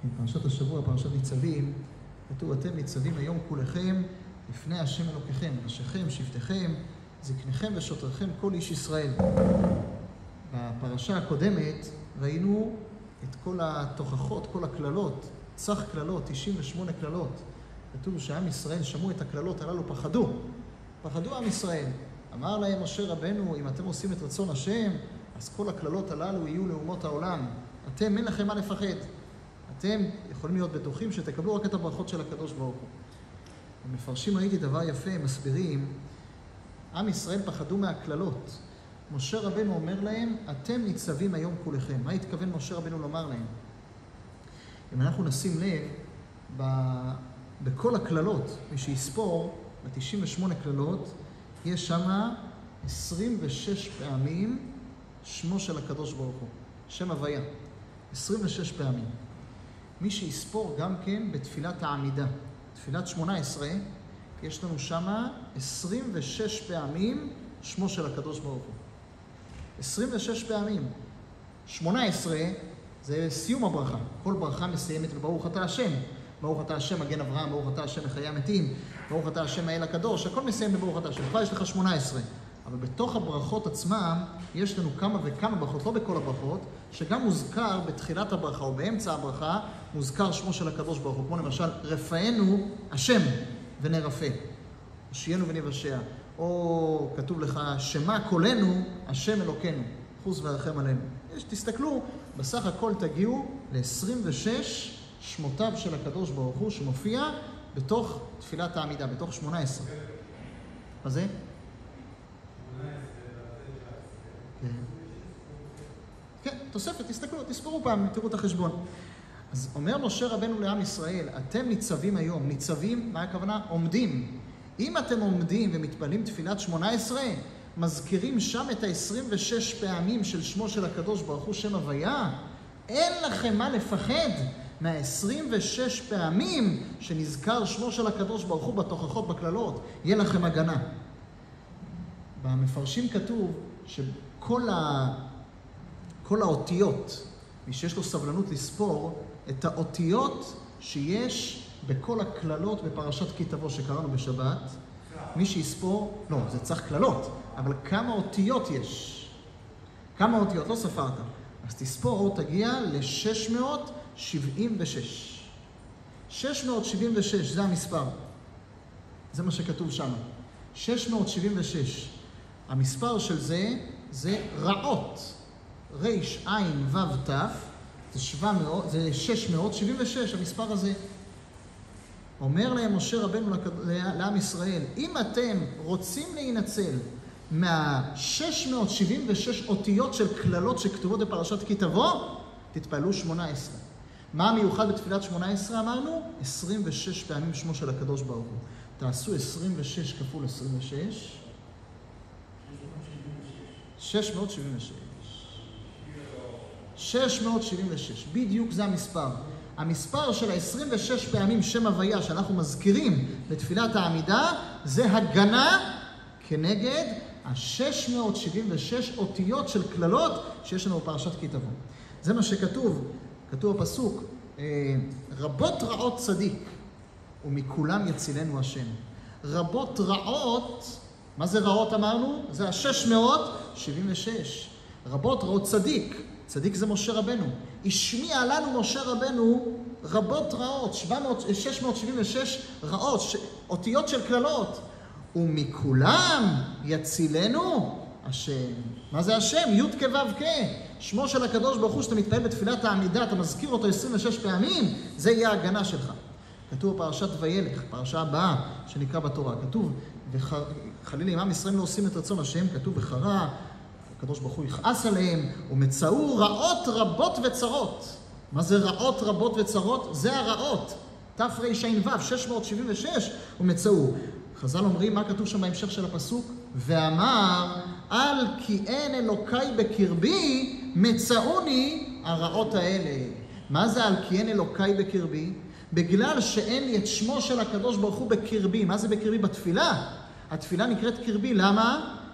פרשת השבוע, פרשת ניצבים, כתוב, אתם ניצבים היום כולכם לפני השם אלוקיכם, נשיכם, שבטיכם, זקניכם ושוטריכם, כל איש ישראל. בפרשה הקודמת ראינו את כל התוכחות, כל הכללות, צח כללות, 98 כללות. כתוב שעם ישראל שמעו את הכללות הללו, פחדו עם ישראל. אמר להם משה רבנו, אם אתם עושים את רצון השם, אז כל הכללות הללו יהיו לאומות העולם. אתם, אין לכם מה לפחד. אתם יכולים להיות בטוחים שתקבלו רק את הברכות של הקדוש ברוך הוא. המפרשים ראיתי דבר יפה, הם מסבירים, עם ישראל פחדו מהכללות. משה רבנו אומר להם, אתם ניצבים היום כולכם. מה התכוון משה רבנו לומר להם? אם אנחנו נשים לב, בכל הכללות, מי שיספור, ב-98 כללות, יש שם 26 פעמים שמו של הקדוש ברוך הוא. שם הוויה. 26 פעמים. מי שיספור גם כן בתפילת העמידה. תפילת 18, יש לנו שם 26 פעמים שמו של הקדוש ברוך הוא. 26 פעמים. 18 זה סיום הברכה. כל ברכה מסיימת בברוך אתה השם. ברוך אתה השם מגן אברהם, ברוך אתה השם מחיי המתים, ברוך אתה השם האל הקדוש, הכל מסיים בברוך אתה השם. כבר יש לך 18. אבל בתוך הברכות עצמם יש לנו כמה וכמה ברכות, לא בכל הברכות, שגם מוזכר בתחילת הברכה או באמצע הברכה, מוזכר שמו של הקדוש ברוך הוא. כמו למשל, רפאנו השם ונרפא, הושיענו ונבשע. או כתוב לך, שמה קולנו השם אלוקינו, חוס ורחם עלינו. תסתכלו, בסך הכל תגיעו ל-26 שמותיו של הקדוש ברוך הוא, שמופיע בתוך תפילת העמידה, בתוך 18. מה זה? כן, תוספת, תסתכלו, תספרו פעם, תראו את החשבון. אז אומר משה רבנו לעם ישראל, אתם ניצבים היום, ניצבים, מה הכוונה? עומדים. אם אתם עומדים ומתפללים תפילת 18, מזכירים שם את ה-26 פעמים של שמו של הקדוש ברוך הוא, שם הוויה, אין לכם מה לפחד מה-26 פעמים שנזכר שמו של הקדוש ברוך הוא בתוכחות, בכללות, יהיה לכם הגנה. במפרשים כתוב שכל האותיות, מי שיש לו סבלנות לספור, את האותיות שיש בכל הכללות בפרשת כי תבוא שקראנו בשבת, מי שיספור, לא, זה צריך כללות, אבל כמה אותיות יש? כמה אותיות? לא ספרת. אז תספור, תגיע ל-676. 676, זה המספר. זה מה שכתוב שם. 676. המספר של זה רעות. ריש, עין, וו, תף. זה 676, המספר הזה. אומר להם משה רבנו לעם ישראל, אם אתם רוצים להינצל מה-676 אותיות של כללות שכתובות בפרשת כי תבוא, תתפעלו 18. מה המיוחד בתפילת 18 אמרנו? 26 פעמים שמו של הקדוש ברוך הוא. תעשו 26 כפול 26. 676. 676. בדיוק זה המספר. המספר של ה-26 פעמים שם הוויה שאנחנו מזכירים בתפילת העמידה, זה הגנה כנגד ה-676 אותיות של כללות שיש לנו בפרשת כי תבוא. זה מה שכתוב, כתוב בפסוק, רבות רעות צדיק ומכולם יצילנו השם. רבות רעות, מה זה רעות אמרנו? זה ה-676. רבות רעות צדיק. צדיק זה משה רבנו. השמיע לנו משה רבנו רבות רעות, 676 רעות, אותיות של כללות. ומכולם יצילנו השם. מה זה השם? י' כו' כ'. שמו של הקדוש ברוך הוא שאתה מתפעל בתפילת העמידה, אתה מזכיר אותו 26 פעמים, זה יהיה ההגנה שלך. כתוב בפרשת וילך, פרשה הבאה שנקרא בתורה. כתוב, וחלילה אם עם ישראל לא עושים את רצון השם, כתוב בחרה, הקדוש ברוך הוא יכעס עליהם, ומצאו רעות רבות וצרות. מה זה רעות רבות וצרות? זה הרעות. תרע"ו, 676, ומצאו. חז"ל אומרים, מה כתוב שם בהמשך של הפסוק? ואמר, על כי אין אלוקי בקרבי, מצאוני הרעות האלה. מה זה על כי אין אלוקי בקרבי? בגלל שאין לי את שמו של הקדוש ברוך הוא בקרבי. מה זה בקרבי? בתפילה. התפילה נקראת קרבי. למה?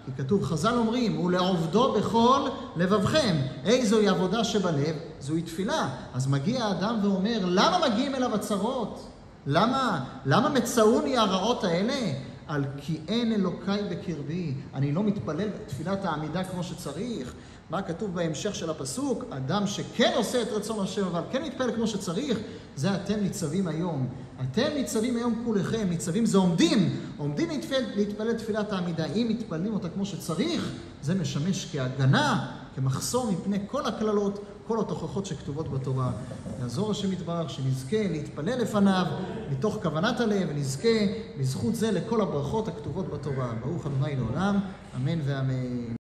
כי כתוב, חז"ל אומרים, ולעובדו בכל לבבכם. איזוהי עבודה שבלב? זוהי תפילה. אז מגיע האדם ואומר, למה מגיעים אליו הצרות? למה מצאוני הרעות האלה? על כי אין אלוקיי בקרבי. אני לא מתפלל תפילת העמידה כמו שצריך. מה כתוב בהמשך של הפסוק? אדם שכן עושה את רצון השם, אבל כן מתפלל כמו שצריך, זה אתם ניצבים היום. אתם ניצבים היום כולכם. ניצבים זה עומדים להתפלל תפילת העמידה. אם מתפללים אותה כמו שצריך, זה משמש כהגנה, כמחסום מפני כל הכללות, כל התוכחות שכתובות בתורה. יעזור השם יתברך, שנזכה להתפלל לפניו מתוך כוונת הלב, ונזכה בזכות זה לכל הברכות הכתובות בתורה. ברוך ה' לעולם, אמן ואמן.